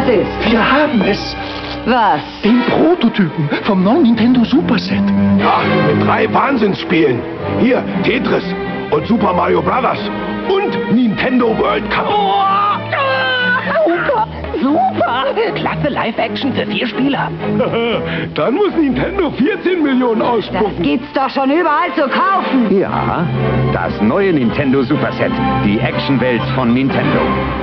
Was ist? Wir haben es. Was? Den Prototypen vom neuen Nintendo Super Set. Ja, mit 3 Wahnsinnsspielen. Hier, Tetris und Super Mario Brothers und Nintendo World Cup. Super, super. Klasse Live-Action für 4 Spieler. Dann muss Nintendo 14 Millionen Das ausspucken. gibt's doch schon überall zu kaufen. Ja, das neue Nintendo Super Set. Die Actionwelt von Nintendo.